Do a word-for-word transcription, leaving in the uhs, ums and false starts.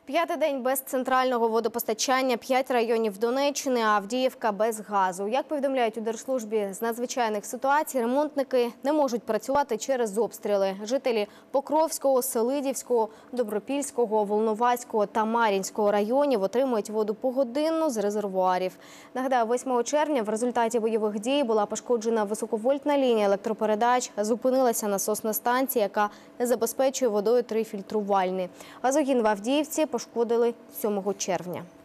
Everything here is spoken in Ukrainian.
П'ятий день без центрального водопостачання, п'ять районів Донеччини, а Авдіївка без газу. Як повідомляють у Держслужбі з надзвичайних ситуацій, ремонтники не можуть працювати через обстріли. Жителі Покровського, Селидівського, Добропільського, Волноваського та Мар'їнського районів отримують воду погодинно з резервуарів. Нагадаю, восьмого червня в результаті бойових дій була пошкоджена високовольтна лінія електропередач, зупинилася насосна станція, яка забезпечує водою три фільтрувальні. Газогін в Авдіївці пошкодили сьомого червня.